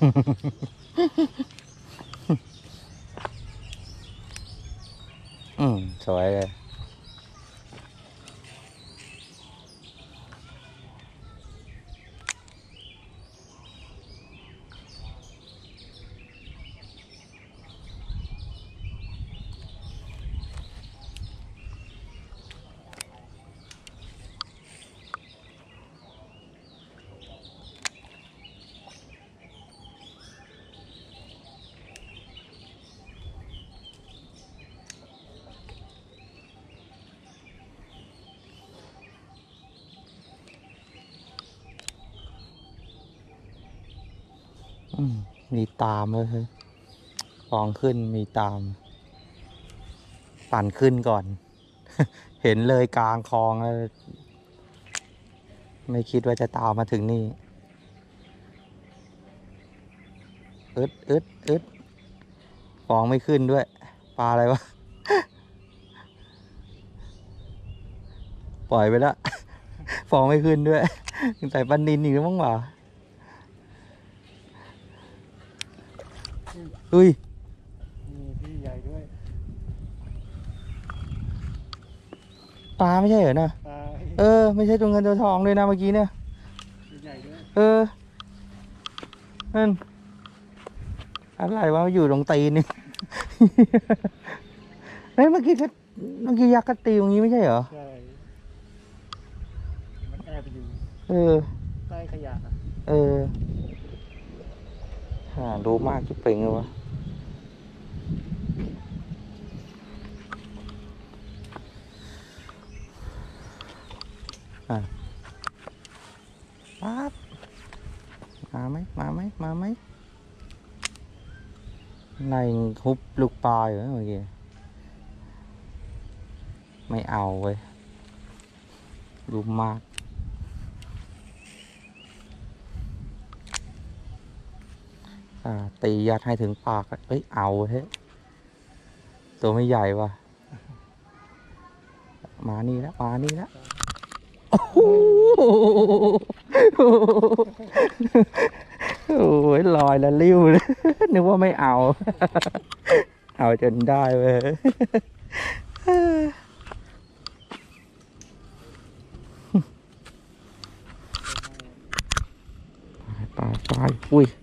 สวยเลยมีตามเลยฟองขึ้นมีตามปั่นขึ้นก่อน เห็นเลยกลางคลองแล้วไม่คิดว่าจะตามมาถึงนี่อึดฟองไม่ขึ้นด้วยปลาอะไรวะ ปล่อยไปแล้ว ฟองไม่ขึ้นด้วยใส่ปลานิลอีกแล้วมั้งวะอุ้ยมีพี่ใหญ่ด้วยปลาไม่ใช่เหรอนะไม่ใช่ตัวเงินตัวทองเลยนะเมื่อกี้เนี่ยพี่ใหญ่ด้วยนั่นอะไรวะอยู่ตรงตีนนี่ เฮ้ยเมื่อกี้ยักษ์ก็ตีตรงนี้ไม่ใช่เหรอใช่มันแอบอยู่ใต้ขยะรู้มากที่เป่งเลยวะปั๊บมาไหมในฮุบลูกปลาอยู่เมื่อกี้ไม่เอาเว้ยรู้มากตียัดให้ถึงปากเอ้ยเอาเฮ้ยตัวไม่ใหญ่ว่ะมานี่แล้วโอ้โหโอ้ยลอยละลิ้วเลยนึกว่าไม่เอา เอาจนได้เว้ยไปอุ้ย